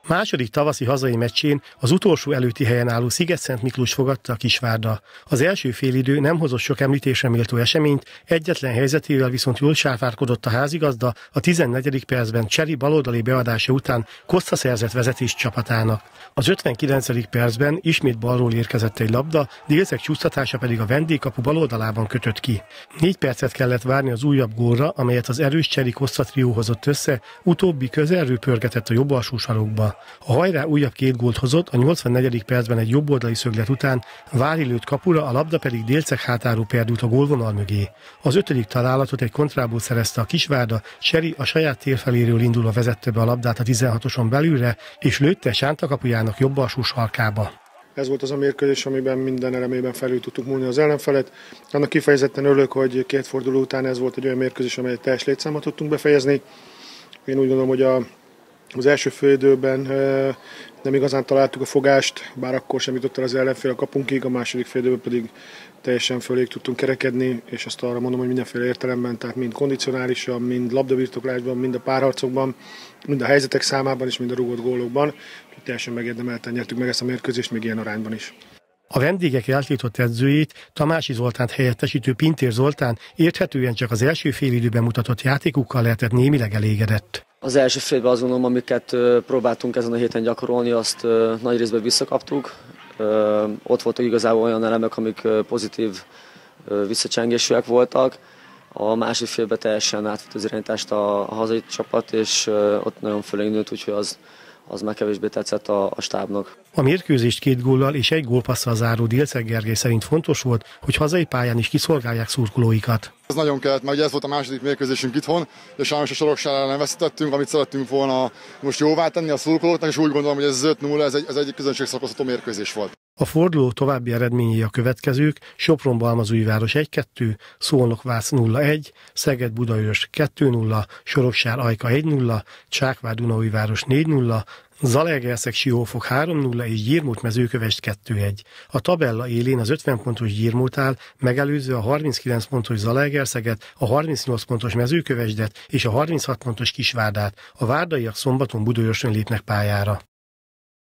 Második tavaszi hazai meccsén az utolsó előtti helyen álló Szigetszent Miklós fogadta a Kisvárda. Az első félidő nem hozott sok említésre méltó eseményt, egyetlen helyzetével viszont jól sáfárkodott a házigazda a 14. percben Cseri baloldali beadása után Koszta szerzett vezetést csapatának. Az 59. percben ismét balról érkezett egy labda, Délszeg csúsztatása pedig a vendégkapu baloldalában kötött ki. 4 percet kellett várni az újabb gólra, amelyet az erős Cseri Koszta trió hozott össze, utóbbi közelről pörgetett a jobb alsó sarokba. A hajrá újabb 2 gólt hozott, a 84. percben egy jobboldali szöglet után Vári lőtt kapura, a labda pedig Délszeg hátáról perdült a gólvonal mögé. Az 5. találatot egy kontrából szerezte a Kisvárda, Cseri a saját tér feléről indulva vezette be a labdát a 16-oson belülre, és lőtte Sánta kapujának jobb alsó sarkába. Ez volt az a mérkőzés, amiben minden elemében felül tudtuk múlni az ellenfelet. Annak kifejezetten örülök, hogy 2 forduló után ez volt egy olyan mérkőzés, amelyet teljes létszámot tudtunk befejezni. Én úgy gondolom, hogy az első félidőben nem igazán találtuk a fogást, bár akkor sem jutott el az ellenfél a kapunkig, a második félidőben pedig teljesen föléig tudtunk kerekedni, és azt arra mondom, hogy mindenféle értelemben, tehát mind kondicionálisan, mind labdabirtoklásban, mind a párharcokban, mind a helyzetek számában és mind a rúgott gólokban. Teljesen megérdemelten nyertük meg ezt a mérkőzést, még ilyen arányban is. A vendégek eltiltott edzőjét, Tamási Zoltánt helyettesítő Pintér Zoltán érthetően csak az első félidőben mutatott játékukkal lehetett némileg elégedett. Az első félben azt gondolom, amiket próbáltunk ezen a héten gyakorolni, azt nagy részben visszakaptuk. Ott voltak igazából olyan elemek, amik pozitív visszacsengésűek voltak. A másik félben teljesen átvett az irányítást a hazai csapat, és ott nagyon fölénk nőtt, úgyhogy az már kevésbé tetszett a stábnak. A mérkőzést 2 góllal és 1 gólpasszal záró Délszeg Gergely szerint fontos volt, hogy hazai pályán is kiszolgálják szurkolóikat. Ez nagyon kellett, mert ez volt a második mérkőzésünk itthon, és sajnos a Sorokság ellen veszítettünk, amit szerettünk volna most jóvá tenni a szurkolóknak, és úgy gondolom, hogy ez 5-0, ez egy közönségszakasztató mérkőzés volt. A forduló további eredményei a következők: Sopron-Balmazújváros 1-2, Szolnok-Vász 0-1, Szeged-Budaörs 2-0, Sorokság-Ajka 1-0, Csákvár-Dunaújváros 4-0, Zalaegerszeg-Siófok 3-0 és Gyirmót-Mezőkövesd 2-1. A tabella élén az 50 pontos Gyirmót áll, megelőzve a 39 pontos Zalaegerszeget, a 38 pontos Mezőkövesdet és a 36 pontos Kisvárdát. A várdaiak szombaton Budaörsön lépnek pályára.